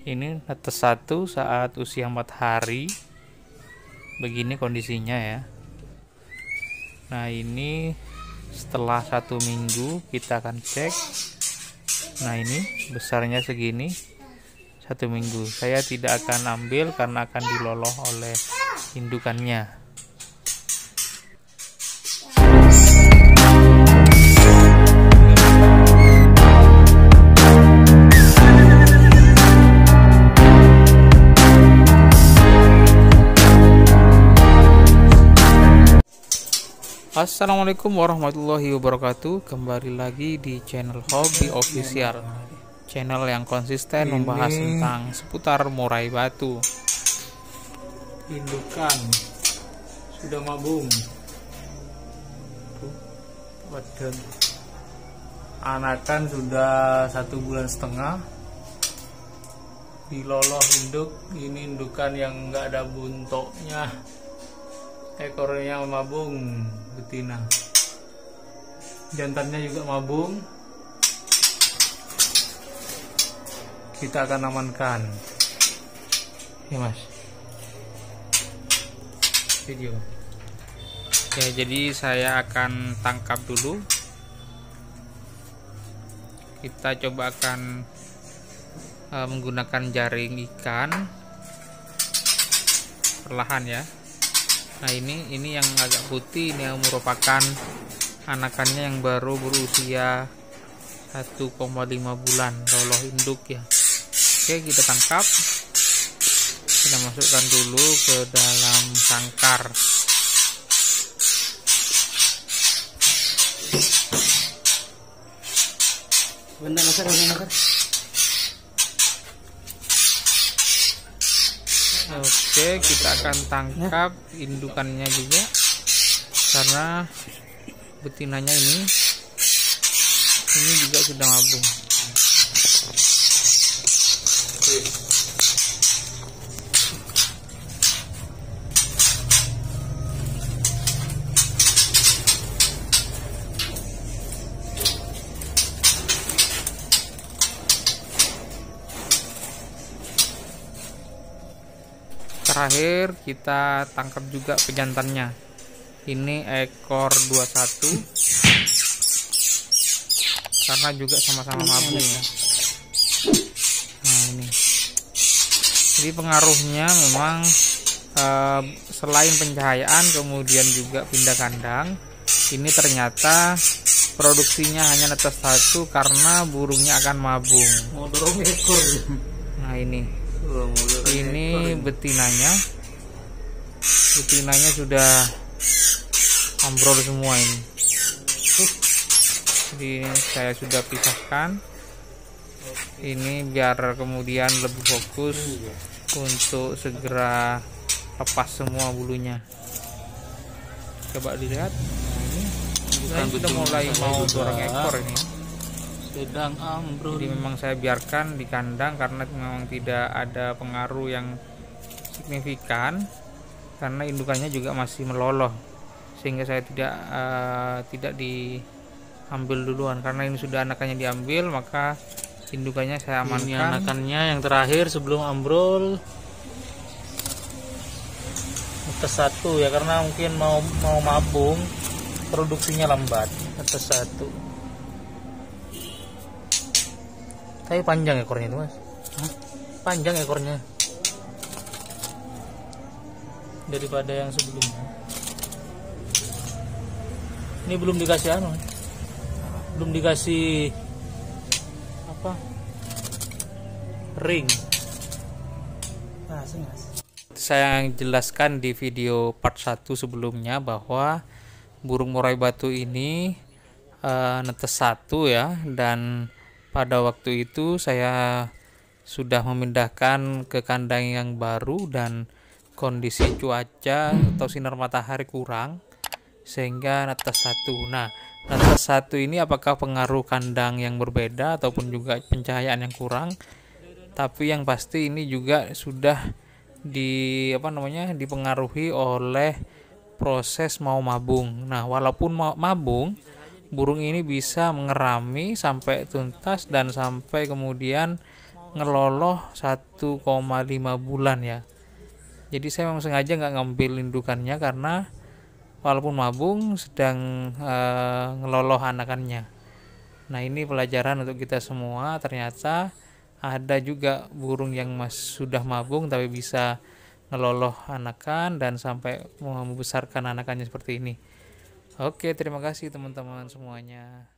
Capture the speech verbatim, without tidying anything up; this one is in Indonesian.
Ini netes satu saat usia empat hari. Begini kondisinya ya. Nah, ini setelah satu minggu kita akan cek. Nah, ini besarnya segini. Satu minggu. Saya tidak akan ambil karena akan diloloh oleh indukannya. Assalamualaikum warahmatullahi wabarakatuh. Kembali lagi di channel Hobi Official, channel yang konsisten membahas tentang seputar murai batu. Indukan sudah mabung, wadah. Anakan sudah satu bulan setengah. Diloloh induk. Ini indukan yang enggak ada buntoknya. Ekornya mabung, betina. Jantannya juga mabung. Kita akan amankan. Ya mas, video. Ya, jadi saya akan tangkap dulu. Kita coba akan uh, menggunakan jaring ikan perlahan ya. Nah, ini ini yang agak putih, ini yang merupakan anakannya yang baru berusia satu koma lima bulan, loloh induk ya. Oke, kita tangkap. Kita masukkan dulu ke dalam sangkar. Bentar, bentar, bentar. Oke, kita akan tangkap indukannya juga karena betinanya ini ini juga sudah mabung. Terakhir kita tangkap juga pejantannya. Ini ekor dua puluh satu karena juga sama-sama mabung ya. Nah, ini. Jadi pengaruhnya memang eh, selain pencahayaan kemudian juga pindah kandang. Ini ternyata produksinya hanya netes satu karena burungnya akan mabung. Nah, ini. Ini betinanya, betinanya sudah ambrol semua ini. Jadi saya sudah pisahkan. Ini biar kemudian lebih fokus untuk segera lepas semua bulunya. Coba dilihat. Nah, ini sudah mulai mau dorong ekor ini. Sedang ambrol. Jadi memang saya biarkan di kandang karena memang tidak ada pengaruh yang signifikan karena indukannya juga masih meloloh, sehingga saya tidak uh, tidak diambil duluan karena ini sudah anakannya diambil, maka indukannya saya amankan. Ini anakannya yang terakhir sebelum ambrol netes satu ya, karena mungkin mau mau mabung, produksinya lambat. Netes satu. Tapi panjang ekornya itu mas. Hah? Panjang ekornya daripada yang sebelumnya. Ini belum dikasih anu, belum dikasih apa ring. Nah, mas. Saya jelaskan di video part satu sebelumnya bahwa burung murai batu ini uh, netes satu ya, dan pada waktu itu saya sudah memindahkan ke kandang yang baru dan kondisi cuaca atau sinar matahari kurang sehingga netes satu. Nah, netes satu ini apakah pengaruh kandang yang berbeda ataupun juga pencahayaan yang kurang? Tapi yang pasti ini juga sudah di apa namanya dipengaruhi oleh proses mau mabung. Nah, walaupun mau mabung, burung ini bisa mengerami sampai tuntas dan sampai kemudian ngeloloh satu koma lima bulan ya. Jadi saya memang sengaja nggak ngambil indukannya karena walaupun mabung sedang e, ngeloloh anakannya. Nah, ini pelajaran untuk kita semua, ternyata ada juga burung yang mas sudah mabung tapi bisa ngeloloh anakan dan sampai membesarkan anakannya seperti ini. Oke, terima kasih teman-teman semuanya.